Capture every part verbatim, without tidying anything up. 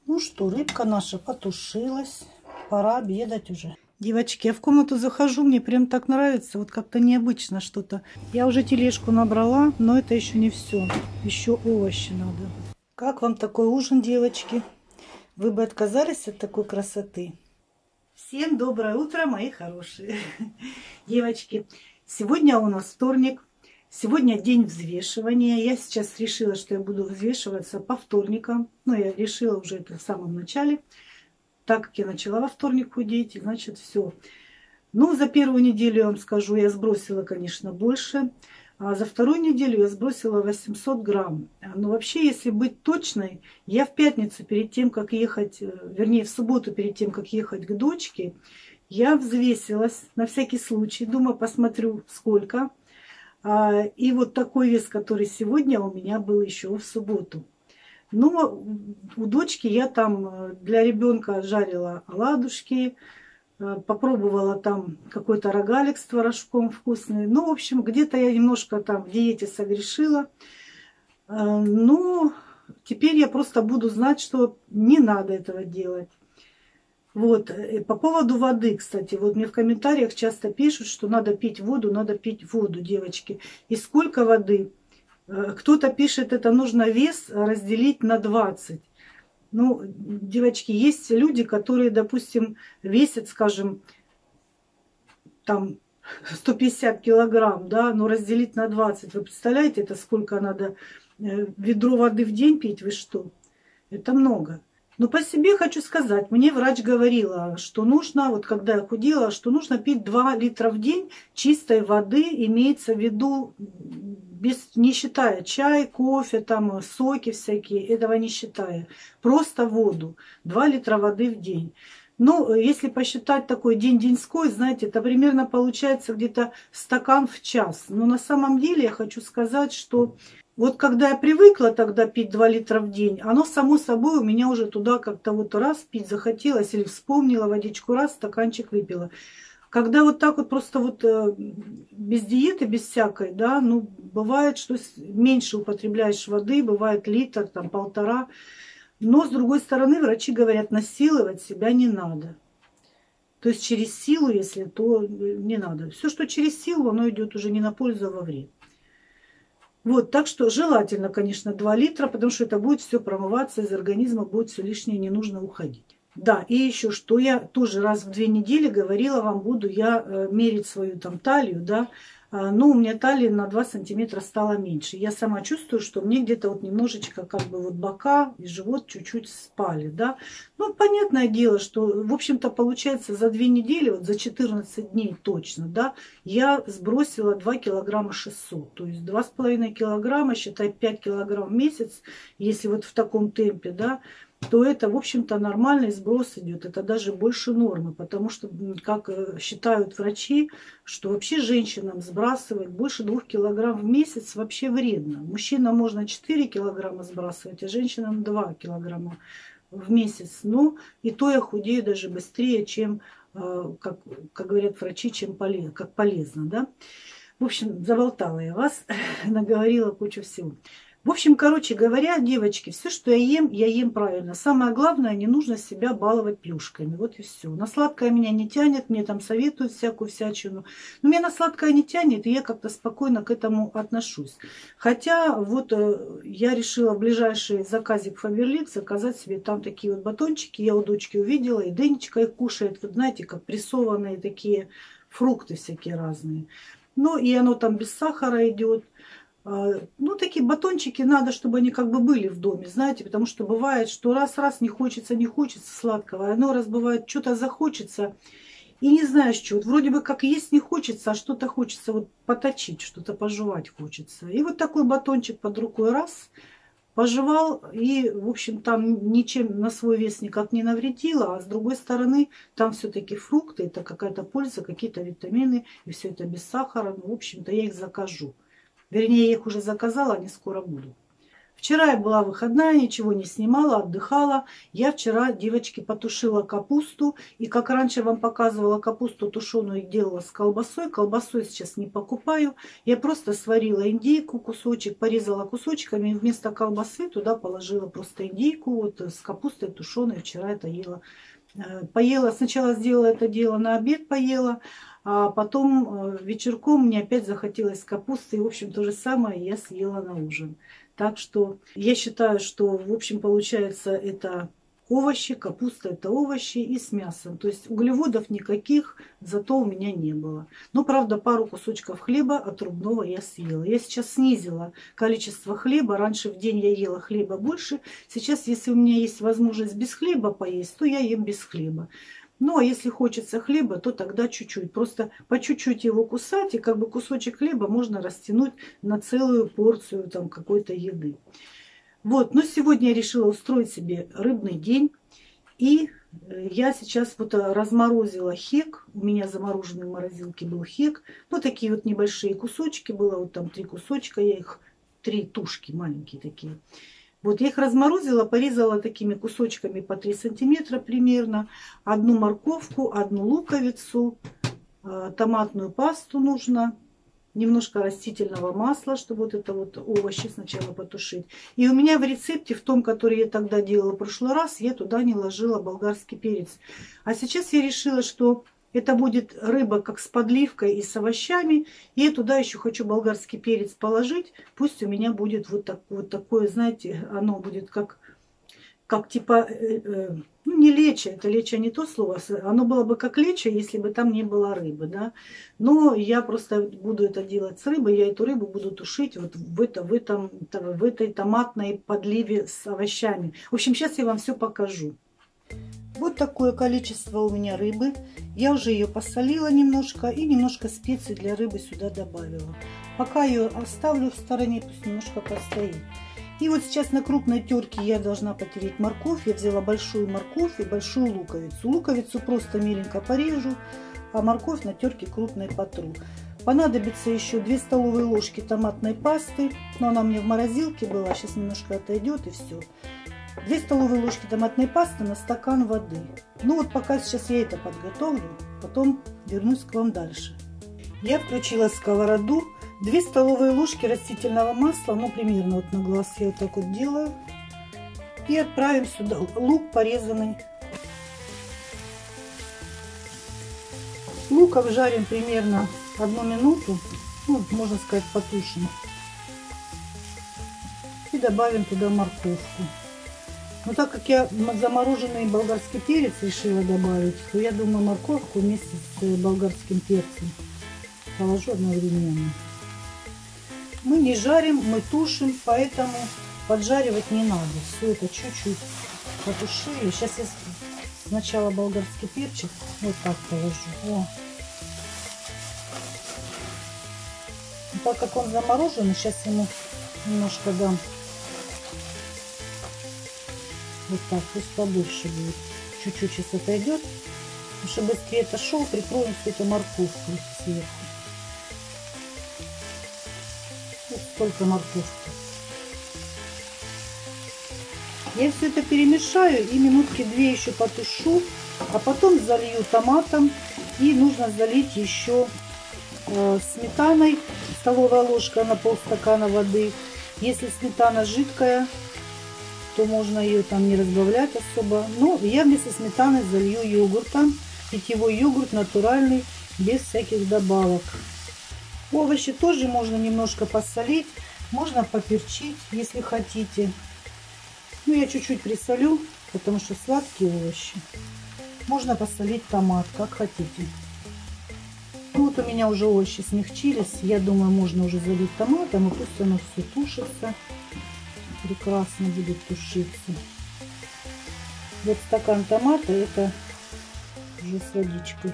Ну что, рыбка наша потушилась. Пора обедать уже. Девочки, я в комнату захожу, мне прям так нравится. Вот как-то необычно что-то. Я уже тележку набрала, но это еще не все. Еще овощи надо. Как вам такой ужин, девочки? Вы бы отказались от такой красоты? Всем доброе утро, мои хорошие. Девочки, сегодня у нас вторник. Сегодня день взвешивания. Я сейчас решила, что я буду взвешиваться по вторникам. Ну, я решила уже это в самом начале. Так как я начала во вторник худеть, значит, все. Ну, за первую неделю, я вам скажу, я сбросила, конечно, больше. А за вторую неделю я сбросила восемьсот грамм. Но вообще, если быть точной, я в пятницу перед тем, как ехать, вернее, в субботу перед тем, как ехать к дочке, я взвесилась на всякий случай. Думаю, посмотрю, сколько. И вот такой вес, который сегодня у меня был еще в субботу. Но у дочки я там для ребенка жарила оладушки, попробовала там какой-то рогалик с творожком вкусный. Ну, в общем, где-то я немножко там в диете согрешила. Но теперь я просто буду знать, что не надо этого делать. Вот, по поводу воды, кстати, вот мне в комментариях часто пишут, что надо пить воду, надо пить воду, девочки. И сколько воды? Кто-то пишет, это нужно вес разделить на двадцать. Ну, девочки, есть люди, которые, допустим, весят, скажем, там сто пятьдесят килограмм, да, но разделить на двадцать. Вы представляете, это сколько надо ведро воды в день пить? Вы что? Это много. Но по себе хочу сказать, мне врач говорила, что нужно, вот когда я худела, что нужно пить два литра в день чистой воды, имеется в виду, без, не считая чай, кофе, там, соки всякие, этого не считая. Просто воду. два литра воды в день. Ну, если посчитать такой день-деньской, знаете, это примерно получается где-то стакан в час. Но на самом деле я хочу сказать, что вот когда я привыкла тогда пить два литра в день, оно само собой у меня уже туда как-то вот раз пить захотелось или вспомнила водичку, раз, стаканчик выпила. Когда вот так вот просто вот без диеты, без всякой, да, ну, бывает, что меньше употребляешь воды, бывает литр, там, полтора. Но, с другой стороны, врачи говорят, насиловать себя не надо. То есть через силу, если, то не надо. Все, что через силу, оно идет уже не на пользу, а во вред. Вот, так что желательно, конечно, два литра, потому что это будет все промываться из организма, будет все лишнее, не нужно уходить. Да, и еще что, я тоже раз в две недели говорила вам, буду я э, мерить свою там талию, да, а, ну, у меня талия на два сантиметра стала меньше. Я сама чувствую, что мне где-то вот немножечко как бы вот бока и живот чуть-чуть спали, да. Ну, понятное дело, что, в общем-то, получается за две недели, вот за четырнадцать дней точно, да, я сбросила два килограмма шестьсот, то есть два с половиной килограмма, считай, пять килограмм в месяц, если вот в таком темпе, да, то это, в общем-то, нормальный сброс идет. Это даже больше нормы, потому что, как считают врачи, что вообще женщинам сбрасывать больше двух килограмм в месяц вообще вредно. Мужчинам можно четыре килограмма сбрасывать, а женщинам два килограмма в месяц. Но и то я худею даже быстрее, чем, как, как говорят врачи, чем полезно, как полезно. Да? В общем, заболтала я вас, наговорила кучу всего. В общем, короче говоря, девочки, все, что я ем, я ем правильно. Самое главное, не нужно себя баловать плюшками. Вот и все. На сладкое меня не тянет, мне там советуют всякую всячину. Но меня на сладкое не тянет, и я как-то спокойно к этому отношусь. Хотя вот я решила в ближайший заказик Фаберлик заказать себе там такие вот батончики. Я у дочки увидела, и Денечка их кушает. Вот знаете, как прессованные такие фрукты всякие разные. Ну и оно там без сахара идет. Ну, такие батончики надо, чтобы они как бы были в доме, знаете, потому что бывает, что раз-раз не хочется, не хочется сладкого, а оно раз бывает, что-то захочется, и не знаешь, что, вот вроде бы как есть не хочется, а что-то хочется вот поточить, что-то пожевать хочется. И вот такой батончик под рукой раз, пожевал, и, в общем, там ничем на свой вес никак не навредило, а с другой стороны, там все-таки фрукты, это какая-то польза, какие-то витамины, и все это без сахара, ну, в общем-то, я их закажу. Вернее, я их уже заказала, они скоро будут. Вчера я была выходная, ничего не снимала, отдыхала. Я вчера, девочки, потушила капусту. И как раньше вам показывала, капусту тушеную делала с колбасой. Колбасой сейчас не покупаю. Я просто сварила индейку, кусочек, порезала кусочками. И вместо колбасы туда положила просто индейку вот, с капустой тушеной. Вчера это ела. Поела, сначала сделала это дело на обед, поела. А потом вечерком мне опять захотелось капусты. И, в общем, то же самое я съела на ужин. Так что я считаю, что, в общем, получается, это овощи, капуста это овощи и с мясом. То есть углеводов никаких, зато у меня не было. Но, правда, пару кусочков хлеба отрубного я съела. Я сейчас снизила количество хлеба. Раньше в день я ела хлеба больше. Сейчас, если у меня есть возможность без хлеба поесть, то я ем без хлеба. Ну, а если хочется хлеба, то тогда чуть-чуть. Просто по чуть-чуть его кусать, и как бы кусочек хлеба можно растянуть на целую порцию там какой-то еды. Вот, но сегодня я решила устроить себе рыбный день. И я сейчас вот разморозила хек. У меня замороженный в морозилке был хек. Ну, такие вот небольшие кусочки было. Вот там три кусочка, я их, три тушки маленькие такие. Вот я их разморозила, порезала такими кусочками по три сантиметра примерно. Одну морковку, одну луковицу, томатную пасту нужно, немножко растительного масла, чтобы вот это вот овощи сначала потушить. И у меня в рецепте, в том, который я тогда делала в прошлый раз, я туда не ложила болгарский перец. А сейчас я решила, что это будет рыба как с подливкой и с овощами. И я туда еще хочу болгарский перец положить. Пусть у меня будет вот, так, вот такое, знаете, оно будет как, как типа, э, э, ну не лечо, это лечо не то слово. Оно было бы как лечо, если бы там не было рыбы, да. Но я просто буду это делать с рыбой. Я эту рыбу буду тушить вот в, это, в, этом, в этой томатной подливе с овощами. В общем, сейчас я вам все покажу. Вот такое количество у меня рыбы. Я уже ее посолила немножко и немножко специй для рыбы сюда добавила. Пока ее оставлю в стороне, пусть немножко постоит. И вот сейчас на крупной терке я должна потереть морковь. Я взяла большую морковь и большую луковицу. Луковицу просто меленько порежу, а морковь на терке крупной потру. Понадобится еще две столовые ложки томатной пасты. Но она у меня в морозилке была. Сейчас немножко отойдет и все. две столовые ложки томатной пасты на стакан воды. Ну вот пока сейчас я это подготовлю, потом вернусь к вам дальше. Я включила сковороду. две столовые ложки растительного масла, ну примерно вот на глаз я вот так вот делаю. И отправим сюда лук порезанный. Лук обжарим примерно одну минуту, ну можно сказать потушим. И добавим туда морковку. Но так как я замороженный болгарский перец решила добавить, то я думаю морковку вместе с болгарским перцем положу одновременно. Мы не жарим, мы тушим, поэтому поджаривать не надо. Все это чуть-чуть потушили. Сейчас я сначала болгарский перчик вот так положу. О. Так как он замороженный, сейчас ему немножко дам. Вот так, пусть побольше будет. Чуть-чуть сейчас отойдет. Чтобы быстрее отошел, прикроем все это морковкой сверху. Вот столько морковки. Я все это перемешаю и минутки две еще потушу. А потом залью томатом. И нужно залить еще э, сметаной. Столовая ложка на полстакана воды. Если сметана жидкая, то можно ее там не разбавлять особо. Но я вместо сметаны залью йогуртом. Питьевой йогурт натуральный, без всяких добавок. Овощи тоже можно немножко посолить. Можно поперчить, если хотите. Ну, я чуть-чуть присолю, потому что сладкие овощи. Можно посолить томат, как хотите. Вот у меня уже овощи смягчились. Я думаю, можно уже залить томатом, и пусть оно все тушится. Прекрасно будет тушиться. Вот стакан томата, это уже с водичкой.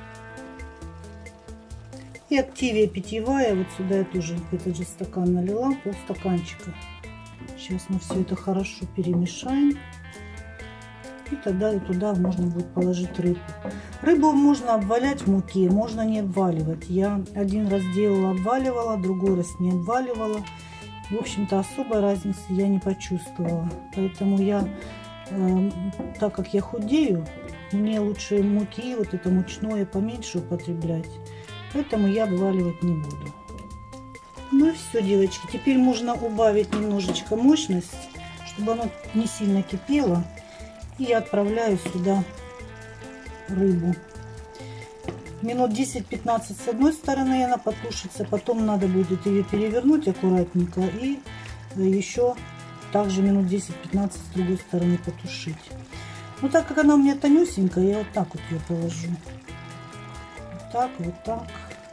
И активия питьевая, вот сюда я тоже этот же стакан налила, полстаканчика. Сейчас мы все это хорошо перемешаем. И тогда и туда можно будет положить рыбу. Рыбу можно обвалять в муке, можно не обваливать. Я один раз делала, обваливала, другой раз не обваливала. В общем-то, особой разницы я не почувствовала. Поэтому я, э, так как я худею, мне лучше муки, вот это мучное, поменьше употреблять. Поэтому я обваливать не буду. Ну и все, девочки. Теперь можно убавить немножечко мощность, чтобы оно не сильно кипело. И я отправляю сюда рыбу. Минут десять-пятнадцать с одной стороны она потушится, потом надо будет ее перевернуть аккуратненько и еще также минут десять-пятнадцать с другой стороны потушить. Ну так как она у меня тонюсенькая, я вот так вот ее положу. Вот так, вот так.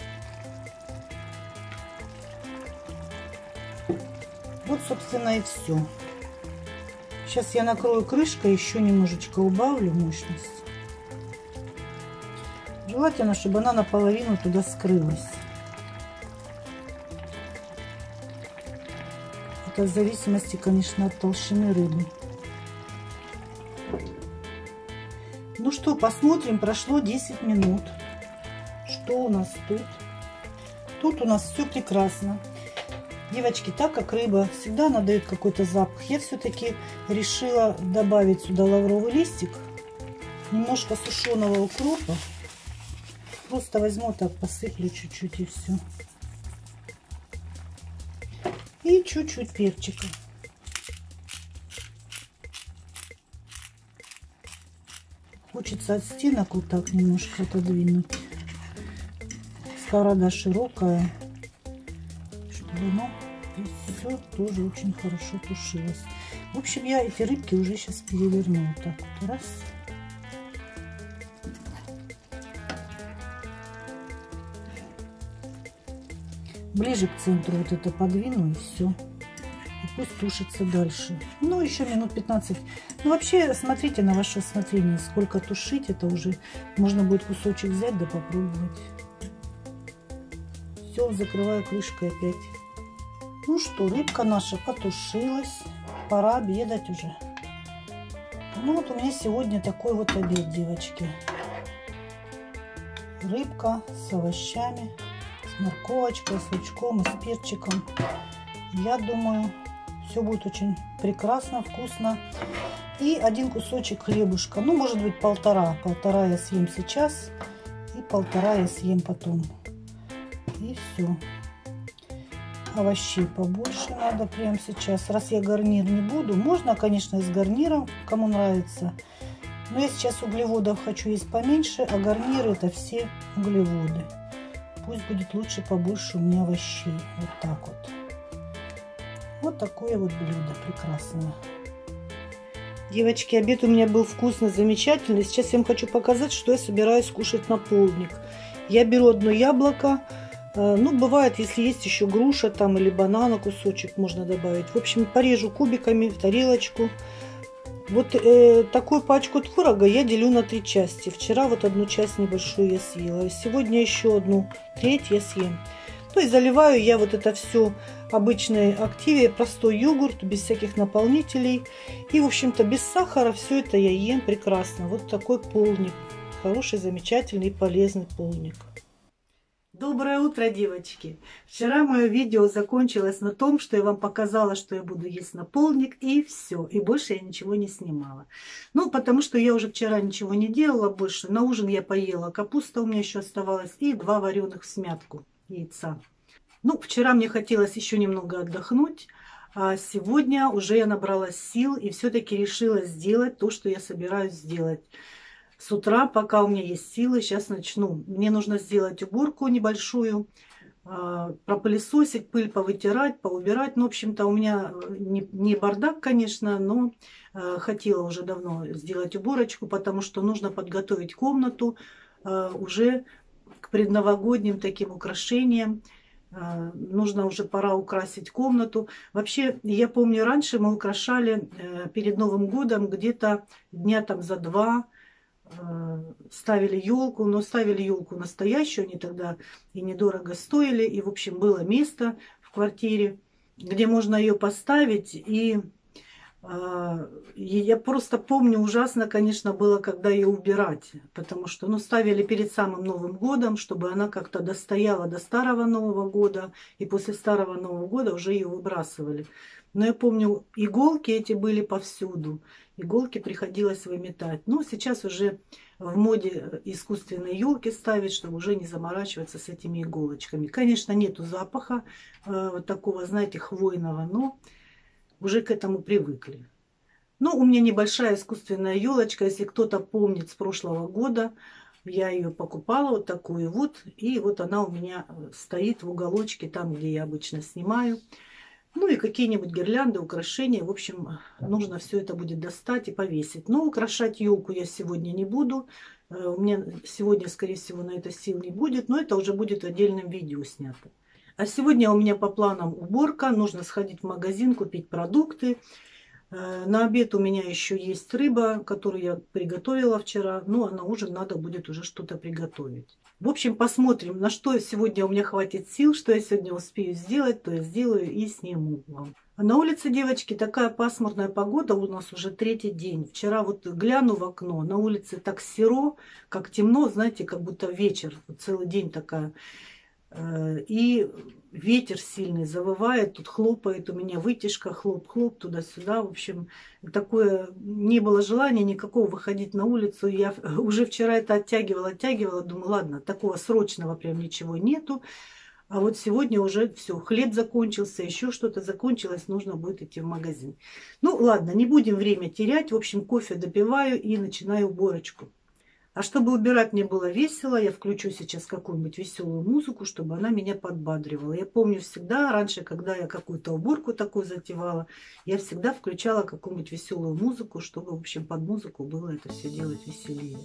Вот, собственно, и все. Сейчас я накрою крышкой, еще немножечко убавлю мощность. Желательно, чтобы она наполовину туда скрылась. Это в зависимости, конечно, от толщины рыбы. Ну что, посмотрим, прошло десять минут. Что у нас тут? Тут у нас все прекрасно. Девочки, так как рыба всегда она дает какой-то запах, я все-таки решила добавить сюда лавровый листик, немножко сушеного укропа. Просто возьму так, посыплю чуть-чуть и все. И чуть-чуть перчика. Хочется от стенок вот так немножко отодвинуть. Сковорода широкая, чтобы оно все тоже очень хорошо тушилось. В общем, я эти рыбки уже сейчас переверну. Вот так вот. Раз. Ближе к центру вот это подвину и все. И пусть тушится дальше. Ну, еще минут пятнадцать. Ну, вообще, смотрите на ваше усмотрение, сколько тушить. Это уже можно будет кусочек взять да попробовать. Все, закрываю крышкой опять. Ну что, рыбка наша потушилась. Пора обедать уже. Ну, вот у меня сегодня такой вот обед, девочки. Рыбка с овощами. Морковочкой, с лучком и с перчиком. Я думаю, все будет очень прекрасно, вкусно. И один кусочек хлебушка. Ну, может быть, полтора. Полтора я съем сейчас. И полтора я съем потом. И все. Овощей побольше надо прямо сейчас. Раз я гарнир не буду. Можно, конечно, и с гарниром, кому нравится. Но я сейчас углеводов хочу есть поменьше. А гарниры это все углеводы. Пусть будет лучше побольше у меня овощей. Вот так вот. Вот такое вот блюдо прекрасное. Девочки, обед у меня был вкусный, замечательный. Сейчас я вам хочу показать, что я собираюсь кушать на полдник. Я беру одно яблоко. Ну, бывает, если есть еще груша там или банана кусочек, можно добавить. В общем, порежу кубиками в тарелочку. Вот э, такую пачку творога я делю на три части. Вчера вот одну часть небольшую я съела. Сегодня еще одну треть я съем. То есть заливаю я вот это все обычной активией, простой йогурт, без всяких наполнителей. И, в общем-то, без сахара все это я ем прекрасно. Вот такой полдник. Хороший, замечательный и полезный полдник. Доброе утро, девочки! Вчера мое видео закончилось на том, что я вам показала, что я буду есть на полдник, и все. И больше я ничего не снимала. Ну, потому что я уже вчера ничего не делала больше. На ужин я поела. Капуста у меня еще оставалась. И два вареных всмятку яйца. Ну, вчера мне хотелось еще немного отдохнуть. А сегодня уже я набралась сил и все-таки решила сделать то, что я собираюсь сделать. С утра, пока у меня есть силы, сейчас начну. Мне нужно сделать уборку небольшую, пропылесосить, пыль повытирать, поубирать. Ну, в общем-то, у меня не, не бардак, конечно, но хотела уже давно сделать уборочку, потому что нужно подготовить комнату уже к предновогодним таким украшениям. Нужно уже пора украсить комнату. Вообще, я помню, раньше мы украшали перед Новым годом где-то дня там за два, ставили елку, но ставили елку настоящую, они тогда и недорого стоили, и, в общем, было место в квартире, где можно ее поставить и Я просто помню, ужасно, конечно, было, когда ее убирать, потому что, ну, ставили перед самым Новым годом, чтобы она как-то достояла до Старого Нового года, и после Старого Нового года уже ее выбрасывали. Но я помню, иголки эти были повсюду, иголки приходилось выметать. Но сейчас уже в моде искусственные елки ставить, чтобы уже не заморачиваться с этими иголочками. Конечно, нету запаха э, такого, знаете, хвойного, но уже к этому привыкли. Ну, у меня небольшая искусственная елочка, если кто-то помнит с прошлого года, я ее покупала вот такую вот, и вот она у меня стоит в уголочке, там, где я обычно снимаю. Ну и какие-нибудь гирлянды, украшения, в общем, нужно все это будет достать и повесить. Но украшать елку я сегодня не буду, у меня сегодня, скорее всего, на это сил не будет, но это уже будет в отдельном видео снято. А сегодня у меня по планам уборка, нужно сходить в магазин, купить продукты. На обед у меня еще есть рыба, которую я приготовила вчера. Ну, а на ужин надо будет уже что-то приготовить. В общем, посмотрим, на что сегодня у меня хватит сил, что я сегодня успею сделать, то я сделаю и сниму вам. А на улице, девочки, такая пасмурная погода у нас уже третий день. Вчера вот гляну в окно, на улице так серо, как темно, знаете, как будто вечер, целый день такая. И ветер сильный завывает, тут хлопает у меня вытяжка, хлоп-хлоп, туда-сюда. В общем, такое не было желания никакого выходить на улицу. Я уже вчера это оттягивала, оттягивала, думаю, ладно, такого срочного прям ничего нету. А вот сегодня уже все, хлеб закончился, еще что-то закончилось, нужно будет идти в магазин. Ну ладно, не будем время терять. В общем, кофе допиваю и начинаю уборочку. А чтобы убирать мне было весело, я включу сейчас какую-нибудь веселую музыку, чтобы она меня подбадривала. Я помню всегда, раньше, когда я какую-то уборку такую затевала, я всегда включала какую-нибудь веселую музыку, чтобы, в общем, под музыку было это все делать веселее.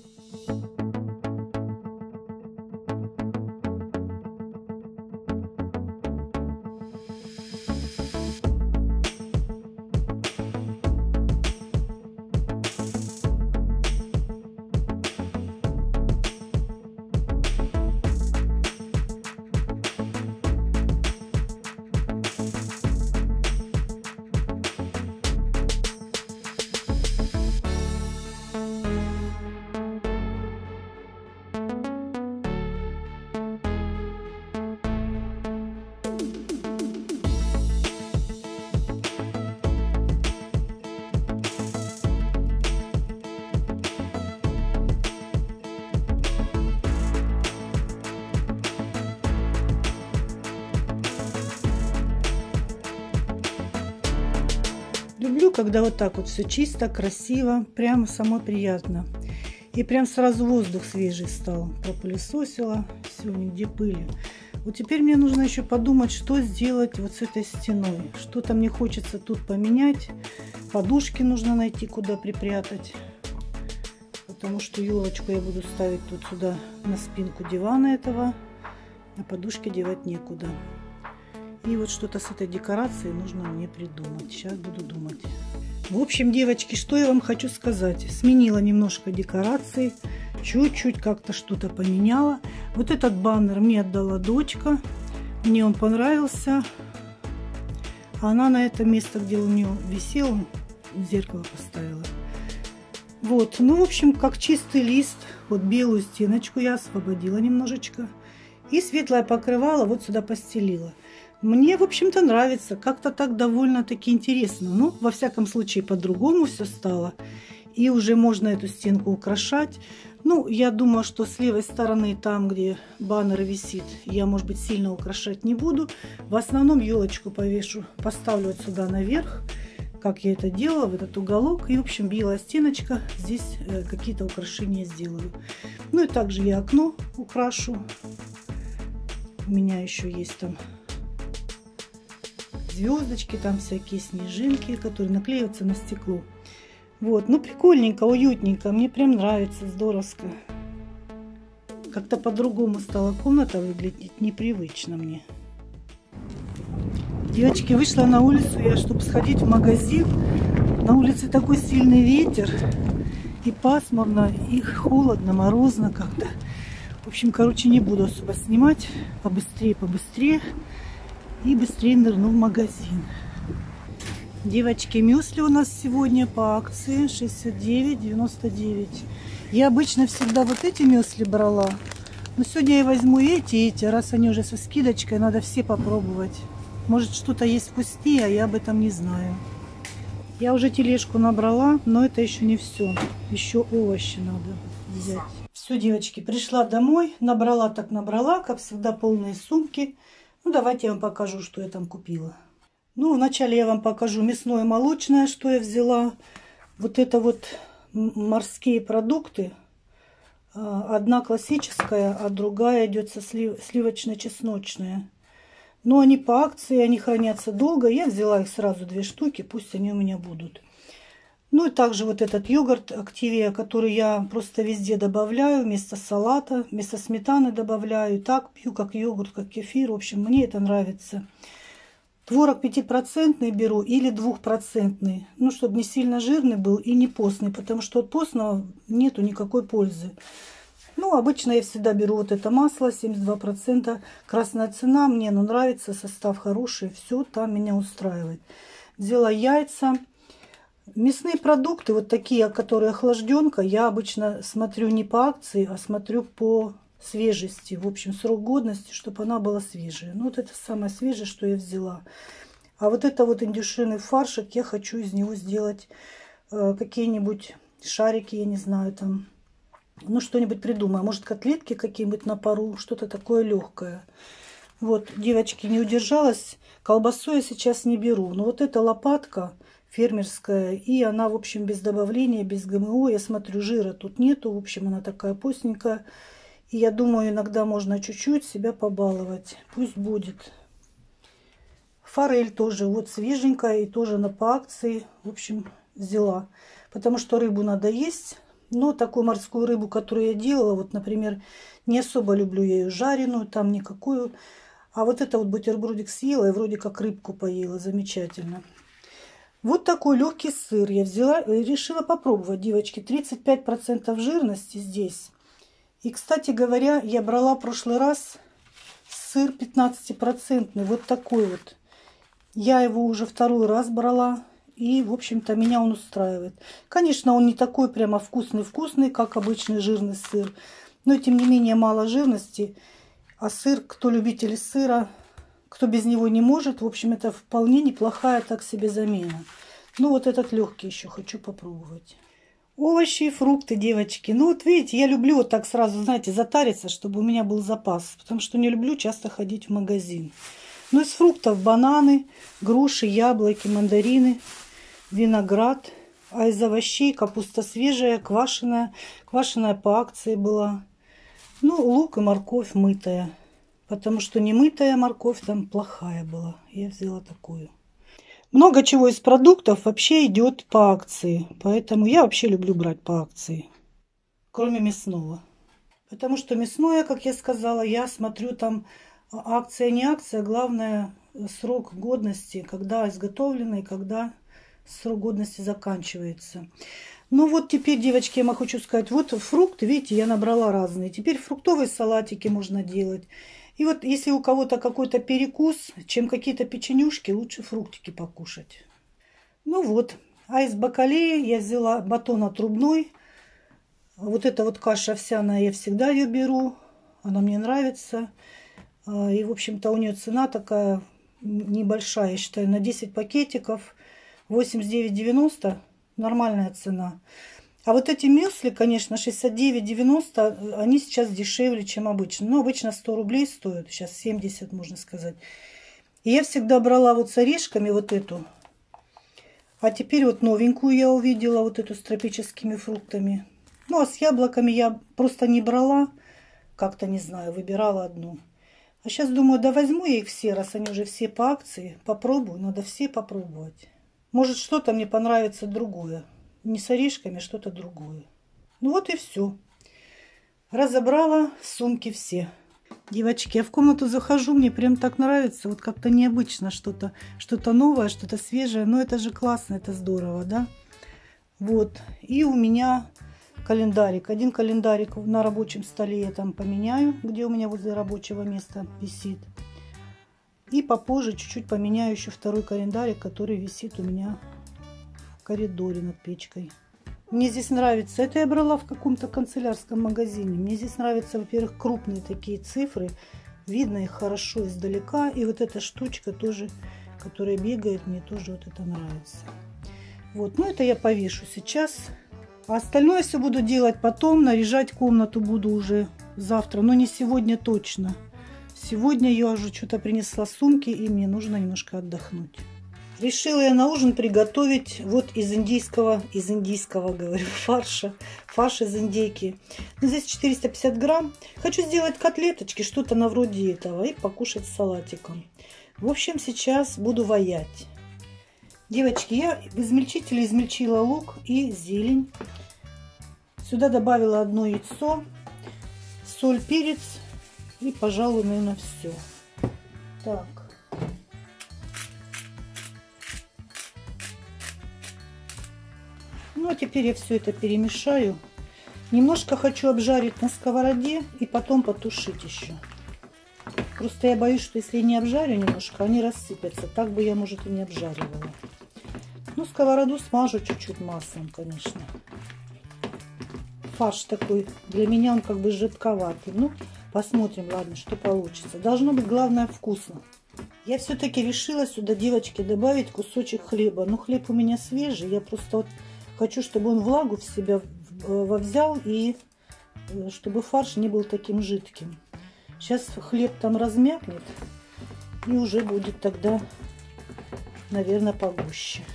Люблю, когда вот так вот все чисто, красиво, прямо самой приятно. И прям сразу воздух свежий стал. Пропылесосила, все, нигде пыли. Вот теперь мне нужно еще подумать, что сделать вот с этой стеной. Что-то мне хочется тут поменять. Подушки нужно найти, куда припрятать. Потому что елочку я буду ставить тут сюда на спинку дивана этого. А подушки девать некуда. И вот что-то с этой декорацией нужно мне придумать. Сейчас буду думать. В общем, девочки, что я вам хочу сказать. Сменила немножко декорации. Чуть-чуть как-то что-то поменяла. Вот этот баннер мне отдала дочка. Мне он понравился. А она на это место, где у нее висел, зеркало поставила. Вот. Ну, в общем, как чистый лист. Вот белую стеночку я освободила немножечко. И светлое покрывало вот сюда постелила. Мне, в общем-то, нравится. Как-то так довольно-таки интересно. Ну, во всяком случае, по-другому все стало. И уже можно эту стенку украшать. Ну, я думаю, что с левой стороны, там, где баннер висит, я, может быть, сильно украшать не буду. В основном елочку повешу, поставлю вот сюда наверх, как я это делала, в этот уголок. И, в общем, белая стеночка. Здесь э, какие-то украшения сделаю. Ну, и также я окно украшу. У меня еще есть там звездочки, там всякие снежинки, которые наклеиваются на стекло. Вот, ну прикольненько, уютненько, мне прям нравится, здоровско. Как-то по-другому стала комната выглядеть, непривычно мне. Девочки, вышла на улицу я, чтобы сходить в магазин. На улице такой сильный ветер, и пасмурно, и холодно, морозно как-то. В общем, короче, не буду особо снимать, побыстрее, побыстрее. И быстрее нырну в магазин. Девочки, мюсли у нас сегодня по акции шестьдесят девять девяносто девять. Я обычно всегда вот эти мюсли брала. Но сегодня я возьму эти и эти. Раз они уже со скидочкой, надо все попробовать. Может, что-то есть вкуснее, а я об этом не знаю. Я уже тележку набрала, но это еще не все. Еще овощи надо взять. Все, девочки, пришла домой. Набрала так набрала, как всегда, полные сумки. Ну, давайте я вам покажу, что я там купила. Ну, вначале я вам покажу мясное, молочное, что я взяла. Вот это вот морские продукты. Одна классическая, а другая идет со слив... сливочно-чесночная. Но они по акции, они хранятся долго. Я взяла их сразу две штуки, пусть они у меня будут. Ну и также вот этот йогурт Активия, который я просто везде добавляю, вместо салата, вместо сметаны добавляю. Так пью, как йогурт, как кефир. В общем, мне это нравится. Творог пятипроцентный беру или двухпроцентный. Ну, чтобы не сильно жирный был и не постный, потому что от постного нету никакой пользы. Ну, обычно я всегда беру вот это масло, семьдесят два процента. Красная цена, мне оно нравится, состав хороший, все там меня устраивает. Взяла яйца. Мясные продукты, вот такие, которые охлажденка, я обычно смотрю не по акции, а смотрю по свежести. В общем, срок годности, чтобы она была свежая. Ну, вот это самое свежее, что я взяла. А вот это вот индюшиный фаршик, я хочу из него сделать э, какие-нибудь шарики, я не знаю, там, ну, что-нибудь придумаю. Может, котлетки какие-нибудь на пару, что-то такое легкое. Вот, девочки, не удержалась. Колбасу я сейчас не беру. Но вот эта лопатка фермерская, и она, в общем, без добавления, без ГМО. Я смотрю, жира тут нету. В общем, она такая постненькая. И я думаю, иногда можно чуть-чуть себя побаловать. Пусть будет. Форель тоже вот свеженькая и тоже на по акции. В общем, взяла. Потому что рыбу надо есть. Но такую морскую рыбу, которую я делала, вот, например, не особо люблю я ее жареную, там никакую. А вот это вот бутербродик съела и вроде как рыбку поела. Замечательно. Вот такой легкий сыр я взяла и решила попробовать, девочки. тридцать пять процентов жирности здесь. И, кстати говоря, я брала в прошлый раз сыр пятнадцатипроцентный, вот такой вот. Я его уже второй раз брала, и, в общем-то, меня он устраивает. Конечно, он не такой прямо вкусный-вкусный, как обычный жирный сыр, но, тем не менее, мало жирности. А сыр, кто любитель сыра, кто без него не может, в общем, это вполне неплохая так себе замена. Ну, вот этот легкий еще хочу попробовать. Овощи и фрукты, девочки. Ну, вот видите, я люблю вот так сразу, знаете, затариться, чтобы у меня был запас. Потому что не люблю часто ходить в магазин. Ну, из фруктов бананы, груши, яблоки, мандарины, виноград. А из овощей капуста свежая, квашеная. Квашеная по акции была. Ну, лук и морковь мытая. Потому что не мытая морковь там плохая была. Я взяла такую. Много чего из продуктов вообще идет по акции. Поэтому я вообще люблю брать по акции. Кроме мясного. Потому что мясное, как я сказала, я смотрю там акция не акция. Главное срок годности. Когда изготовлено и когда срок годности заканчивается. Ну вот теперь, девочки, я вам хочу сказать. Вот фрукты, видите, я набрала разные. Теперь фруктовые салатики можно делать. И вот если у кого-то какой-то перекус, чем какие-то печенюшки, лучше фруктики покушать. Ну вот. А из бакалеи я взяла батон отрубной. Вот эта вот каша овсяная, я всегда ее беру. Она мне нравится. И, в общем-то, у нее цена такая небольшая, я считаю, на десять пакетиков. восемьдесят девять девяносто. Нормальная цена. А вот эти мюсли, конечно, шестьдесят девять девяносто, они сейчас дешевле, чем обычно. Ну, обычно сто рублей стоят, сейчас семьдесят, можно сказать. И я всегда брала вот с орешками вот эту. А теперь вот новенькую я увидела, вот эту с тропическими фруктами. Ну, а с яблоками я просто не брала, как-то, не знаю, выбирала одну. А сейчас думаю, да возьму я их все, раз они уже все по акции. Попробую, надо все попробовать. Может, что-то мне понравится другое. Не с орешками, что-то другое. Ну вот и все. Разобрала сумки все. Девочки, я в комнату захожу, мне прям так нравится. Вот как-то необычно что-то, что-то новое, что-то свежее. Но это же классно, это здорово, да? Вот. И у меня календарик. Один календарик на рабочем столе я там поменяю, где у меня возле рабочего места висит. И попозже чуть-чуть поменяю еще второй календарик, который висит у меня в коридоре над печкой. Мне здесь нравится, это я брала в каком-то канцелярском магазине. Мне здесь нравятся, во-первых, крупные такие цифры. Видно их хорошо издалека. И вот эта штучка тоже, которая бегает, мне тоже вот это нравится. Вот, ну это я повешу сейчас. А остальное все буду делать потом. Наряжать комнату буду уже завтра, но не сегодня точно. Сегодня я уже что-то принесла сумки, и мне нужно немножко отдохнуть. Решила я на ужин приготовить вот из индийского, из индийского, говорю, фарша. Фарш из индейки. Здесь четыреста пятьдесят грамм. Хочу сделать котлеточки, что-то на вроде этого, и покушать с салатиком. В общем, сейчас буду ваять. Девочки, я в измельчителе измельчила лук и зелень. Сюда добавила одно яйцо, соль, перец. И, пожалуй, наверное, все. Так. Ну, а теперь я все это перемешаю. Немножко хочу обжарить на сковороде и потом потушить еще. Просто я боюсь, что если не обжарю немножко, они рассыпятся. Так бы я, может, и не обжаривала. Ну, сковороду смажу чуть-чуть маслом, конечно. Фарш такой, для меня он как бы жидковатый. Ну, посмотрим, ладно, что получится. Должно быть, главное, вкусно. Я все-таки решила сюда, девочки, добавить кусочек хлеба. Ну, хлеб у меня свежий. Я просто вот хочу, чтобы он влагу в себя взял и чтобы фарш не был таким жидким. Сейчас хлеб там размякнет и уже будет тогда, наверное, погуще.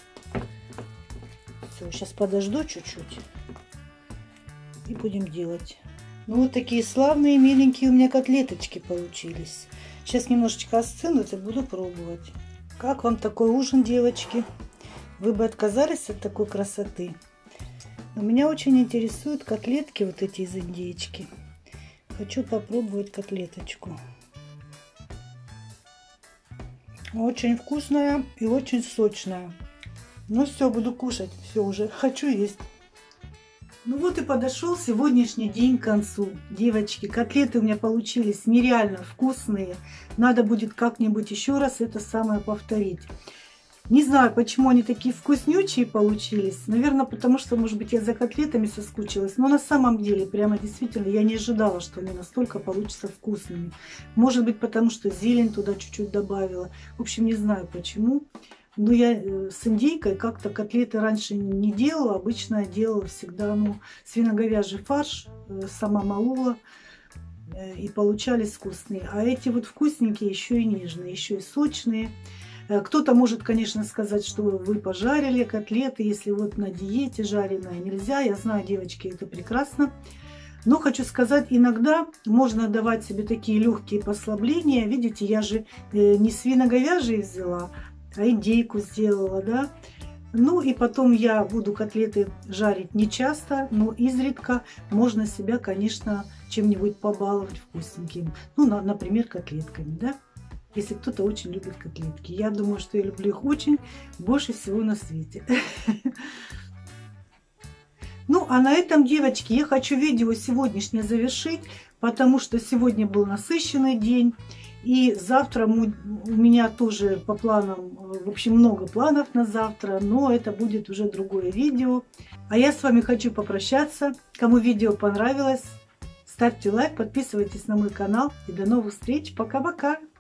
Все, сейчас подожду чуть-чуть и будем делать. Ну, вот такие славные, миленькие у меня котлеточки получились. Сейчас немножечко остынут и буду пробовать. Как вам такой ужин, девочки? Вы бы отказались от такой красоты? Но меня очень интересуют котлетки вот эти из индейки. Хочу попробовать котлеточку. Очень вкусная и очень сочная. Ну все, буду кушать. Все, уже хочу есть. Ну вот и подошел сегодняшний день к концу. Девочки, котлеты у меня получились нереально вкусные. Надо будет как-нибудь еще раз это самое повторить. Не знаю, почему они такие вкуснючие получились. Наверное, потому что, может быть, я за котлетами соскучилась. Но на самом деле, прямо действительно, я не ожидала, что они настолько получатся вкусными. Может быть, потому что зелень туда чуть-чуть добавила. В общем, не знаю почему. Но я с индейкой как-то котлеты раньше не делала. Обычно я делала всегда, ну, свино-говяжий фарш, сама молола. И получались вкусные. А эти вот вкусненькие еще и нежные, еще и сочные. Кто-то может, конечно, сказать, что вы пожарили котлеты, если вот на диете жареное нельзя. Я знаю, девочки, это прекрасно. Но хочу сказать, иногда можно давать себе такие легкие послабления. Видите, я же не свино-говяжий взяла, а индейку сделала, да. Ну и потом я буду котлеты жарить не часто, но изредка можно себя, конечно, чем-нибудь побаловать вкусненьким. Ну, на, например, котлетками, да. Если кто-то очень любит котлетки. Я думаю, что я люблю их очень, больше всего на свете. Ну, а на этом, девочки, я хочу видео сегодняшнее завершить, потому что сегодня был насыщенный день. И завтра у меня тоже по планам, в общем, много планов на завтра, но это будет уже другое видео. А я с вами хочу попрощаться. Кому видео понравилось, ставьте лайк, подписывайтесь на мой канал. И до новых встреч. Пока-пока!